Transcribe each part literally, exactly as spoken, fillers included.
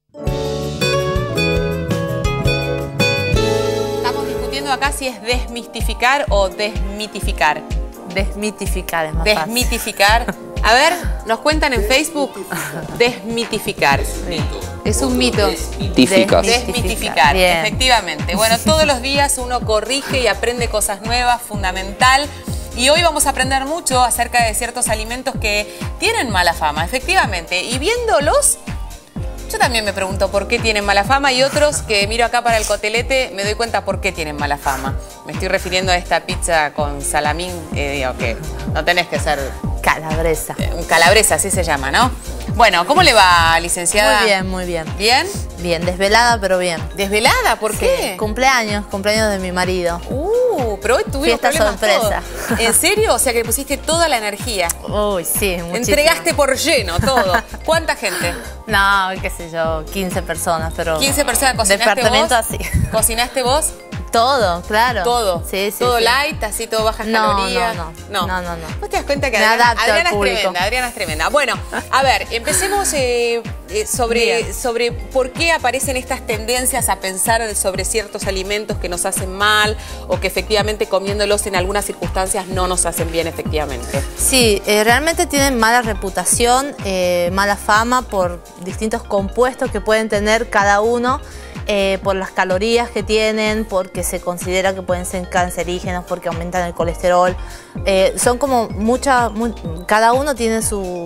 Estamos discutiendo acá si es desmistificar o desmitificar. Desmitificar es más Desmitificar. fácil. A ver, nos cuentan en Facebook. Desmitificar. Sí. Es un mito. Desmitificar. Desmitificar, Bien. efectivamente. Bueno, todos los días uno corrige y aprende cosas nuevas, fundamental. Y hoy vamos a aprender mucho acerca de ciertos alimentos que tienen mala fama, efectivamente. Y viéndolos, yo también me pregunto por qué tienen mala fama, y otros que miro acá para el cotelete me doy cuenta por qué tienen mala fama. Me estoy refiriendo a esta pizza con salamín, eh, digo que no tenés que ser... Calabresa. eh, un calabresa, así se llama, ¿no? Bueno, ¿cómo le va, licenciada? Muy bien, muy bien. ¿Bien? Bien, desvelada, pero bien. ¿Desvelada? ¿Por Sí, qué? Cumpleaños, cumpleaños de mi marido. Uh, pero hoy tuvimos Fiesta problemas sorpresa. todos. ¿En serio? O sea que le pusiste toda la energía. Uy, sí, muchísimo. Entregaste por lleno todo. ¿Cuánta gente? No, qué sé yo, quince personas, pero... quince personas. ¿Cocinaste Departamento vos? así. ¿Cocinaste vos? Todo, claro. Todo. Sí, sí. Todo sí. light, así todo bajas No, calorías. no, no. No, no, no. ¿Vos te das cuenta que Me Adriana, adapto al Adriana es público. tremenda? Adriana es tremenda. Bueno, a ver, empecemos eh, eh, sobre, sobre por qué aparecen estas tendencias a pensar sobre ciertos alimentos que nos hacen mal o que efectivamente comiéndolos en algunas circunstancias no nos hacen bien efectivamente. Sí, eh, realmente tienen mala reputación, eh, mala fama por distintos compuestos que pueden tener cada uno. Eh, por las calorías que tienen, porque se considera que pueden ser cancerígenos, porque aumentan el colesterol. Eh, son como muchas, mu cada uno tiene su,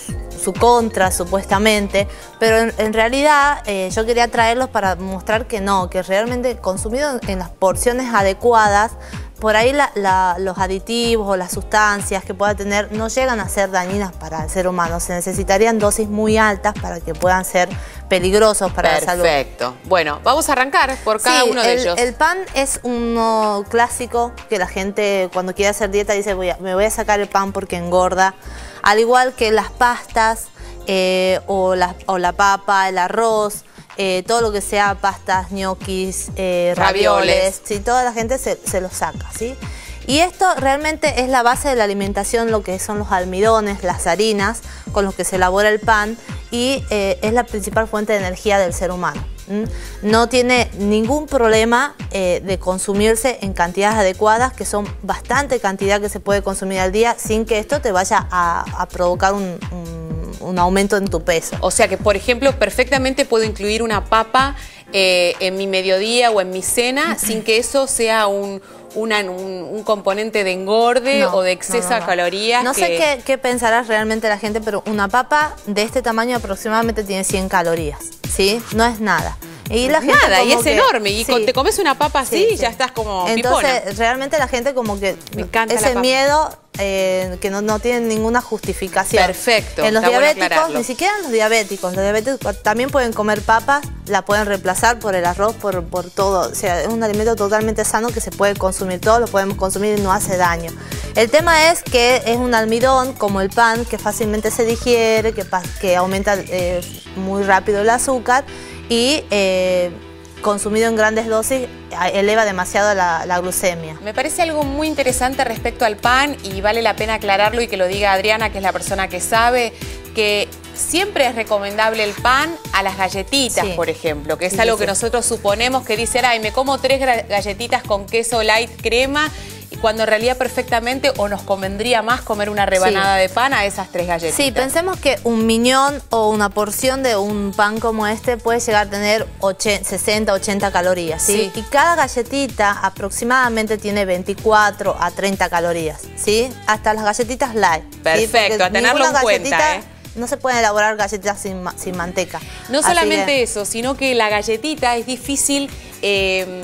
su contra, supuestamente, pero en, en realidad eh, yo quería traerlos para mostrar que no, que realmente consumido en, en las porciones adecuadas, por ahí la, la, los aditivos o las sustancias que pueda tener no llegan a ser dañinas para el ser humano. Se necesitarían dosis muy altas para que puedan ser peligrosos para Perfecto. la salud. Perfecto. Bueno, vamos a arrancar por cada Sí, uno de el, ellos. El pan es uno clásico que la gente cuando quiere hacer dieta dice voy a, me voy a sacar el pan porque engorda. Al igual que las pastas eh, o, la, o la papa, el arroz. Eh, todo lo que sea pastas, ñoquis, eh, ravioles, Ravioles. ¿sí? Toda la gente se, se los saca, ¿sí? Y esto realmente es la base de la alimentación, lo que son los almidones, las harinas con los que se elabora el pan, y eh, es la principal fuente de energía del ser humano. ¿Mm? No tiene ningún problema eh, de consumirse en cantidades adecuadas, que son bastante cantidad que se puede consumir al día sin que esto te vaya a, a provocar un, un un aumento en tu peso. O sea que, por ejemplo, perfectamente puedo incluir una papa eh, en mi mediodía o en mi cena sin que eso sea un, una, un, un componente de engorde No, o de exceso no, no, de no. calorías. No que... sé qué, qué pensará realmente la gente, pero una papa de este tamaño aproximadamente tiene cien calorías, ¿sí? No es nada. Y la gente Nada, y como es que- enorme. Y sí. con- te comes una papa así Sí, y sí. ya estás como Entonces, pipona. realmente la gente como que Me encanta la ese papa. miedo eh, que no, no tiene ninguna justificación. Perfecto, En los está bueno diabéticos, aclararlo. ni siquiera en los diabéticos, los diabéticos también pueden comer papas, la pueden reemplazar por el arroz, por, por todo. O sea, es un alimento totalmente sano que se puede consumir, todos lo podemos consumir y no hace daño. El tema es que es un almidón, como el pan, que fácilmente se digiere, que, pa- que aumenta eh, muy rápido el azúcar y eh, consumido en grandes dosis eleva demasiado la, la glucemia. Me parece algo muy interesante respecto al pan y vale la pena aclararlo y que lo diga Adriana, que es la persona que sabe, que siempre es recomendable el pan a las galletitas, Sí. por ejemplo, que es Sí, algo sí, que sí. nosotros suponemos que dice, ay, me como tres gra- galletitas con queso light crema, y cuando en realidad perfectamente o nos convendría más comer una rebanada Sí. de pan a esas tres galletitas. Sí, pensemos que un miñón o una porción de un pan como este puede llegar a tener sesenta, ochenta calorías, ¿sí? Sí. Y cada galletita aproximadamente tiene veinticuatro a treinta calorías, ¿sí? Hasta las galletitas light. ¿sí? Perfecto, Porque a tenerlo ninguna en cuenta, galletita- ¿eh? No se pueden elaborar galletas sin, ma- sin manteca. No Así solamente que- eso, sino que la galletita es difícil, eh,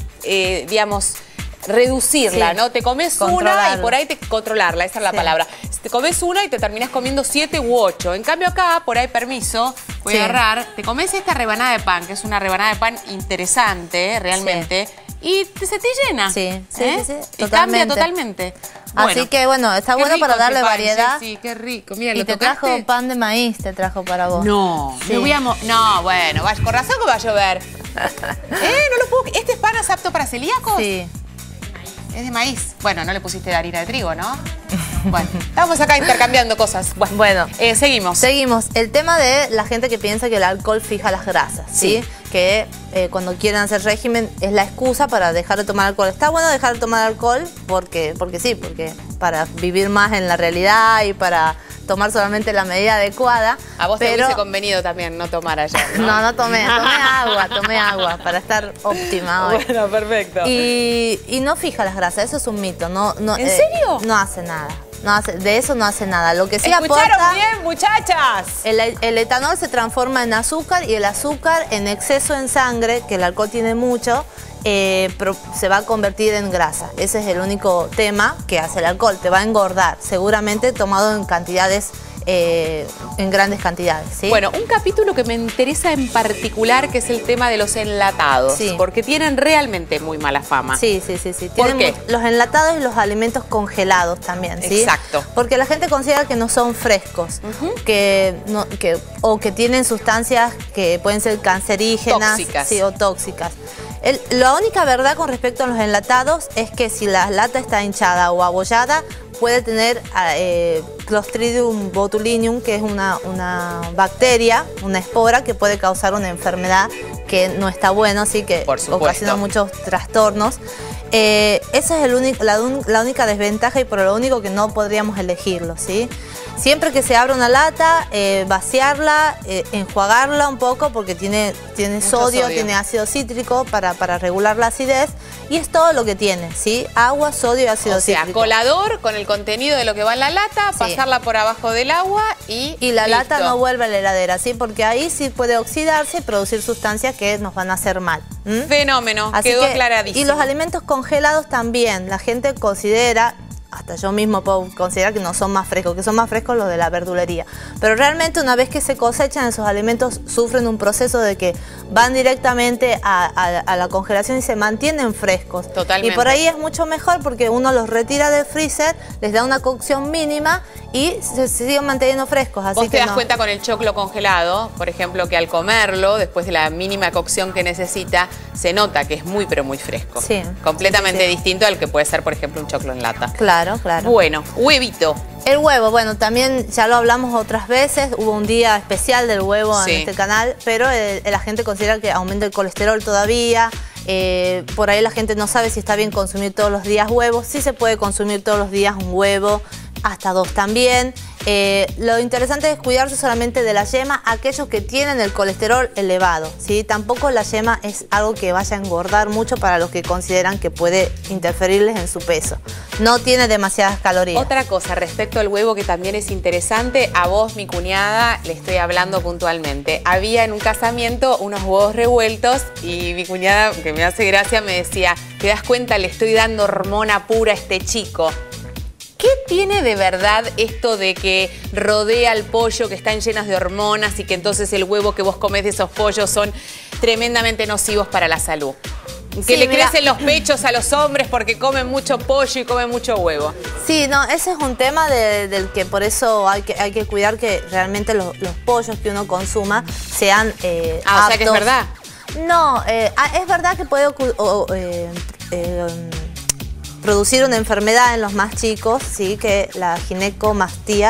eh, digamos, reducirla, Sí. ¿no? Te comes una y Controlarla. por ahí te controlarla, esa es la Sí. palabra. Te comes una y te terminas comiendo siete u ocho. En cambio acá, por ahí, permiso, voy Sí. a agarrar, te comes esta rebanada de pan, que es una rebanada de pan interesante, ¿eh? Realmente, y te- se te llena. Sí, sí, ¿eh? sí, sí, Y cambia totalmente. totalmente. Así que bueno, está qué bueno rico para darle ese pan, variedad. Sí, qué rico. Mira, Y ¿lo te tocaste? trajo pan de maíz, te trajo para vos. No, Sí. me voy a mo- no, bueno, vaya, con razón que va a llover. ¿Eh? No lo puedo... ¿Este pan es apto para celíacos? Sí. Es de maíz. Bueno, no le pusiste de harina de trigo, ¿no? Bueno, estamos acá intercambiando cosas. Bueno, bueno eh, seguimos. Seguimos. El tema de la gente que piensa que el alcohol fija las grasas, ¿sí? ¿sí? Que eh, cuando quieren hacer régimen es la excusa para dejar de tomar alcohol. Está bueno dejar de tomar alcohol porque, porque sí, porque para vivir más en la realidad y para tomar solamente la medida adecuada. A vos pero... te hubiese convenido también no tomar ayer, ¿no? No, no tomé, tomé agua, tomé agua para estar óptima hoy. Bueno, perfecto. Y, y no fija las grasas, eso es un mito. No, no, ¿En eh, serio? No hace nada. No hace, de eso no hace nada. Lo que sí ¿Escucharon aporta, bien, muchachas? El, el etanol se transforma en azúcar y el azúcar en exceso en sangre, que el alcohol tiene mucho, eh, pro, se va a convertir en grasa. Ese es el único tema que hace el alcohol. Te va a engordar, seguramente tomado en cantidades... Eh, en grandes cantidades, ¿sí? Bueno, un capítulo que me interesa en particular, que es el tema de los enlatados, sí. porque tienen realmente muy mala fama. Sí, sí, sí, sí. ¿Por qué? Los enlatados y los alimentos congelados también, ¿sí? Exacto. Porque la gente considera que no son frescos, uh-huh. que, no, que, o que tienen sustancias que pueden ser cancerígenas, tóxicas. Sí, o tóxicas. El, la única verdad con respecto a los enlatados es que si la lata está hinchada o abollada, puede tener eh, Clostridium botulinum, que es una, una bacteria, una espora que puede causar una enfermedad que no está bueno, así que ocasiona muchos trastornos. Eh, esa es el único, la, la única desventaja y por lo único que no podríamos elegirlo, ¿sí? Siempre que se abra una lata, eh, vaciarla, eh, enjuagarla un poco porque tiene, tiene sodio, sodio, tiene ácido cítrico para, para regular la acidez y es todo lo que tiene, ¿sí? Agua, sodio y ácido o sea, cítrico. Colador con el contenido de lo que va en la lata, sí. pasarla por abajo del agua y Y la listo. lata no vuelve a la heladera, ¿sí? Porque ahí sí puede oxidarse y producir sustancias que nos van a hacer mal. ¿Mm? Fenómeno, Así quedó que, aclaradísimo. Y los alimentos congelados también, la gente considera... Hasta yo mismo puedo considerar que no son más frescos, que son más frescos los de la verdulería. Pero realmente una vez que se cosechan, esos alimentos sufren un proceso de que van directamente a, a, a la congelación y se mantienen frescos. Totalmente. Y por ahí es mucho mejor porque uno los retira del freezer, les da una cocción mínima y se, se siguen manteniendo frescos. Así Vos que te das no. cuenta con el choclo congelado, por ejemplo, que al comerlo, después de la mínima cocción que necesita, se nota que es muy pero muy fresco. Sí. Completamente sí, sí. distinto al que puede ser, por ejemplo, un choclo en lata. Claro, claro. Bueno, huevito. El huevo, bueno, también ya lo hablamos otras veces, hubo un día especial del huevo sí. en este canal, pero el, la gente considera que aumenta el colesterol todavía, eh, por ahí la gente no sabe si está bien consumir todos los días huevos, sí se puede consumir todos los días un huevo, hasta dos también. Eh, lo interesante es cuidarse solamente de la yema, aquellos que tienen el colesterol elevado, ¿sí? Tampoco la yema es algo que vaya a engordar mucho para los que consideran que puede interferirles en su peso. No tiene demasiadas calorías. Otra cosa respecto al huevo que también es interesante, a vos, mi cuñada, le estoy hablando puntualmente. Había en un casamiento unos huevos revueltos y mi cuñada, que me hace gracia, me decía, ¿te das cuenta? Le estoy dando hormona pura a este chico. ¿Qué tiene de verdad esto de que rodea al pollo, que están llenas de hormonas y que entonces el huevo que vos comés de esos pollos son tremendamente nocivos para la salud? Que sí, le mira, crecen los pechos a los hombres porque comen mucho pollo y comen mucho huevo. Sí, no, ese es un tema de, del que por eso hay que, hay que cuidar que realmente los, los pollos que uno consuma sean eh, Ah, aptos. o sea que es verdad. No, eh, es verdad que puede ocurrir... Eh, eh, producir una enfermedad en los más chicos, sí, que la ginecomastía,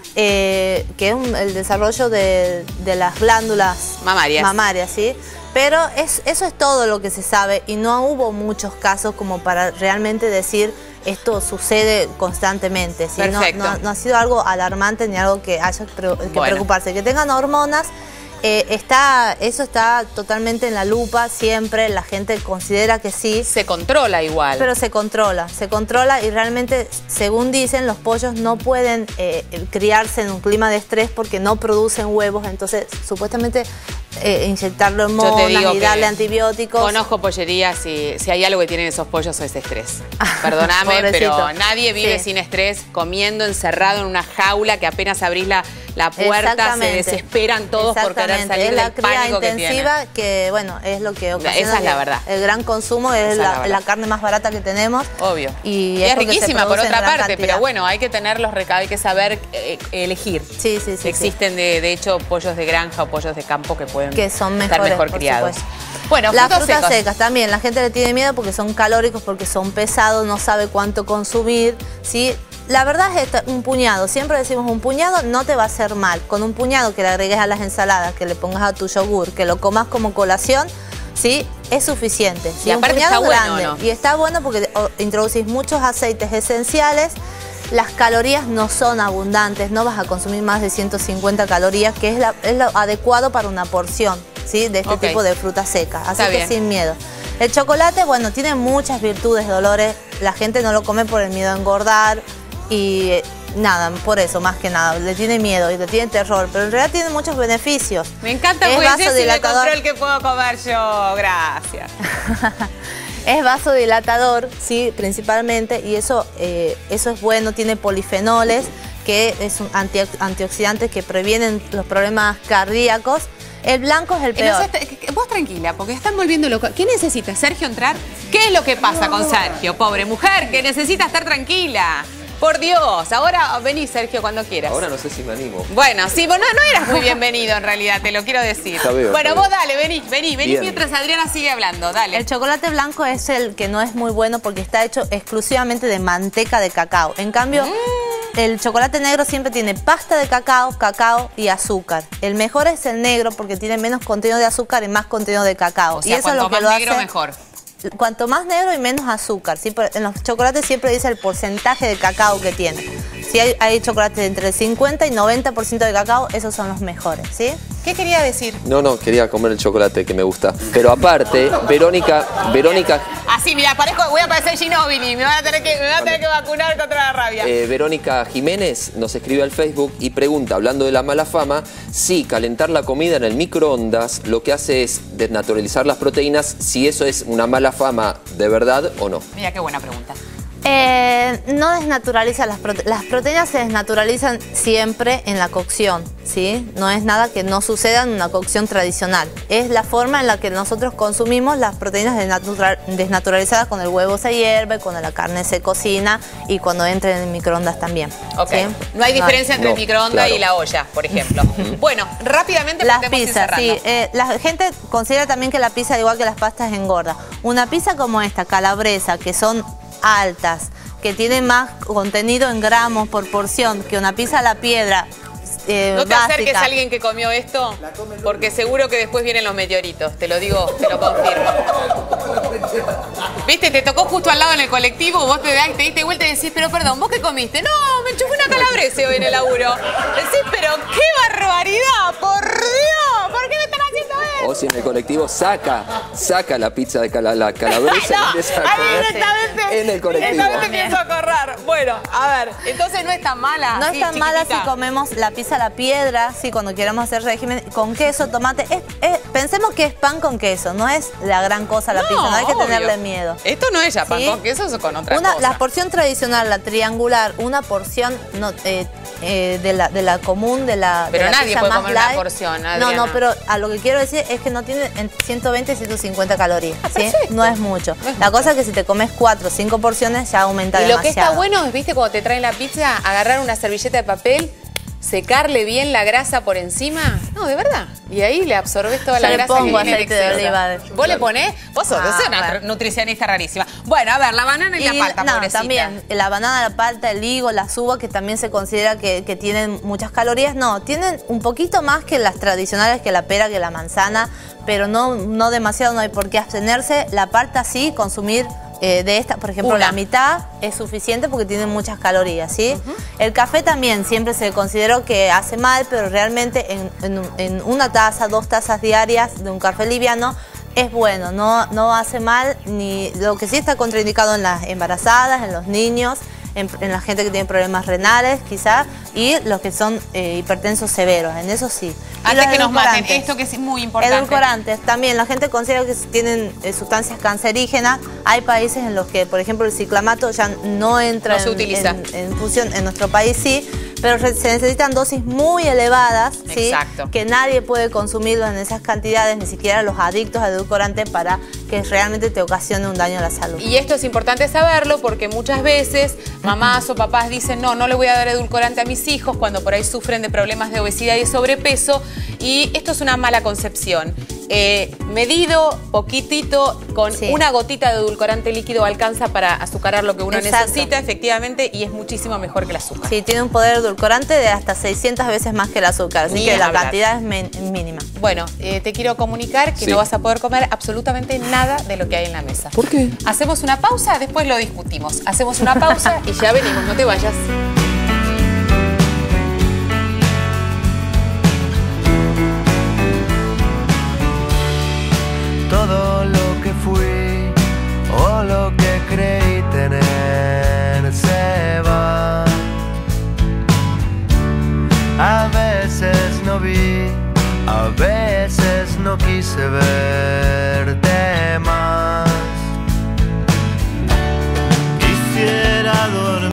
eh, que es un, el desarrollo de, de las glándulas mamarias, mamarias ¿sí? Pero es, eso es todo lo que se sabe y no hubo muchos casos como para realmente decir esto sucede constantemente, ¿sí? no, no, no ha sido algo alarmante ni algo que haya que bueno. preocuparse. Que tengan hormonas, Eh, está, eso está totalmente en la lupa siempre, la gente considera que sí. Se controla igual. Pero se controla, se controla y realmente, según dicen, los pollos no pueden eh, criarse en un clima de estrés porque no producen huevos, entonces supuestamente eh, inyectarle hormonas y darle antibióticos. Conozco pollerías y si hay algo que tienen esos pollos es estrés. Perdóname, pero nadie vive sí. sin estrés, comiendo encerrado en una jaula que apenas abrís la... la puerta, se desesperan todos por querer salir del pánico que tienen. Es la cría intensiva que, bueno, es lo que ocasiona Esa es la verdad. El gran consumo, es la, la, la carne más barata que tenemos. Obvio. Y, y es, es riquísima por otra parte, cantidad. Pero bueno, hay que tener los recados, hay que saber eh, elegir. Sí, sí, sí. Existen, sí. De, de hecho, pollos de granja o pollos de campo que pueden que son mejores, estar mejor criados. Bueno, las frutas secos. secas también, la gente le tiene miedo porque son calóricos, porque son pesados, no sabe cuánto consumir, ¿sí? La verdad es esto, un puñado, siempre decimos un puñado no te va a hacer mal. Con un puñado que le agregues a las ensaladas, que le pongas a tu yogur, que lo comas como colación, ¿sí? Es suficiente. ¿Sí? Y aparte un puñado está grande. bueno, ¿no? Y está bueno porque introducís muchos aceites esenciales. Las calorías no son abundantes, no vas a consumir más de ciento cincuenta calorías, que es, la, es lo adecuado para una porción, ¿sí? De este okay. tipo de fruta seca. Así está que bien. sin miedo. El chocolate, bueno, tiene muchas virtudes, Dolores. La gente no lo come por el miedo a engordar y nada, por eso, más que nada. Le tiene miedo y le tiene terror, pero en realidad tiene muchos beneficios. Me encanta, pues ese es el control que puedo comer yo. Gracias. Es vasodilatador, sí, principalmente, y eso, eh, eso es bueno, tiene polifenoles, que es un anti, antioxidantes que previenen los problemas cardíacos. El blanco es el peor. No sé, vos tranquila, porque están volviendo loco. ¿Qué necesita, Sergio, entrar? ¿Qué es lo que pasa con Sergio? Pobre mujer, que necesita estar tranquila. Por Dios, ahora vení, Sergio, cuando quieras. Ahora no sé si me animo. Bueno, sí, vos no, no eras muy bienvenido en realidad, te lo quiero decir. Veo, bueno, vos dale, vení, vení, vení Bien. Mientras Adriana sigue hablando, dale. El chocolate blanco es el que no es muy bueno porque está hecho exclusivamente de manteca de cacao. En cambio, mm. el chocolate negro siempre tiene pasta de cacao, cacao y azúcar. El mejor es el negro porque tiene menos contenido de azúcar y más contenido de cacao. O sea, y eso cuanto es lo que más lo negro, hace... mejor. Cuanto más negro y menos azúcar, ¿sí? En los chocolates siempre dice el porcentaje de cacao que tiene. Si hay, hay chocolates de entre el cincuenta y noventa por ciento de cacao, esos son los mejores, ¿sí? ¿Qué quería decir? No, no, quería comer el chocolate que me gusta. Pero aparte, Verónica, Verónica... Así, mira, parezco, voy a parecer Ginóbili, me van a tener que, me van a tener que vacunar contra la rabia. Eh, Verónica Jiménez nos escribe al Facebook y pregunta, hablando de la mala fama, si calentar la comida en el microondas lo que hace es desnaturalizar las proteínas, si eso es una mala fama de verdad o no. Mira, qué buena pregunta. Eh, no desnaturaliza las proteínas. Las proteínas se desnaturalizan siempre en la cocción, ¿sí? No es nada que no suceda en una cocción tradicional. Es la forma en la que nosotros consumimos las proteínas desnatura desnaturalizadas. Con el huevo se hierve, cuando la carne se cocina y cuando entra en el microondas también. Ok. ¿Sí? No hay diferencia no, entre no, el microondas claro. y la olla, por ejemplo. Bueno, rápidamente las pizzas, sí. Eh, la gente considera también que la pizza, igual que las pastas, engorda. Una pizza como esta, calabresa, que son altas, que tiene más contenido en gramos por porción que una pizza a la piedra eh, No te básica. acerques a alguien que comió esto, porque seguro que después vienen los meteoritos, te lo digo, te lo confirmo. Viste, te tocó justo al lado en el colectivo, vos te, te diste vuelta y decís, pero perdón, ¿vos qué comiste? No, me enchufé una calabresa hoy en el laburo. Decís, pero qué barbaridad, por Dios, ¿por qué me están haciendo esto? O si en el colectivo saca, saca la pizza de cala, la calabresa no, y empieza a comer directamente, en el colectivo. directamente pienso a correr. Bueno, a ver, entonces no es tan mala. No así, es tan mala chiquitita. si comemos la pizza a la piedra, si cuando queramos hacer régimen, con queso, tomate. Es, es, pensemos que es pan con queso, no es la gran cosa la No, pizza, no hay que obvio. tenerle miedo. Esto no es ya pan ¿Sí? con queso, eso con otra Una, cosa. la porción tradicional, la triangular, una porción no, eh, eh, de, la, de la común, de la Pero de la nadie pizza puede más comer una light. porción, No, Adriana. no, pero a lo que quiero decir es que no tiene entre ciento veinte y ciento cincuenta calorías, Ah, ¿sí? perfecto. No es mucho. No es la mucho. cosa es que si te comes cuatro o cinco porciones ya aumenta Y lo demasiado. que está bueno es, viste, cuando te traen la pizza, agarrar una servilleta de papel, secarle bien la grasa por encima. No, de verdad. Y ahí le absorbes toda Yo la le grasa pongo que viene en aceite de exceso. oliva. ¿Vos Claro. le ponés? Vos sos, Ah, sos una bueno. nutricionista rarísima. Bueno, a ver, la banana y, Y la palta, no, pobrecita. también la banana, la palta, el higo, las uvas, que también se considera que, que tienen muchas calorías. No, tienen un poquito más que las tradicionales, que la pera, que la manzana, pero no, no demasiado, no hay por qué abstenerse. La palta sí, consumir eh, de esta, por ejemplo, Una. la mitad es suficiente porque tiene muchas calorías, ¿sí? Uh-huh. El café también siempre se consideró que hace mal, pero realmente en, en, en una taza, dos tazas diarias de un café liviano es bueno, no, no hace mal, ni lo que sí está contraindicado en las embarazadas, en los niños, en, en la gente que tiene problemas renales quizás, y los que son eh, hipertensos severos, en eso sí. Y Antes los que nos maten, edulcorantes. esto que es muy importante. Edulcorantes, también la gente considera que tienen eh, sustancias cancerígenas. Hay países en los que, por ejemplo, el ciclamato ya no entra No se en, utiliza. en, en función, en nuestro país sí, pero se necesitan dosis muy elevadas, ¿sí? Exacto. Que nadie puede consumirlo en esas cantidades, ni siquiera los adictos al edulcorante, para que realmente te ocasione un daño a la salud. Y esto es importante saberlo porque muchas veces mamás o papás dicen no, no le voy a dar edulcorante a mis hijos cuando por ahí sufren de problemas de obesidad y sobrepeso, y esto es una mala concepción. Eh, medido, poquitito, con Sí. una gotita de edulcorante líquido alcanza para azucarar lo que uno Exacto. necesita, efectivamente, y es muchísimo mejor que el azúcar. Sí, tiene un poder edulcorante de hasta seiscientas veces más que el azúcar, así Ni que la hablar. cantidad es men- mínima. Bueno, eh, te quiero comunicar que Sí. no vas a poder comer absolutamente nada de lo que hay en la mesa. ¿Por qué? Hacemos una pausa, después lo discutimos. Hacemos una pausa y ya venimos, no te vayas. Todo lo que fui o lo que creí tener se va. A veces no vi, a veces no quise verte más.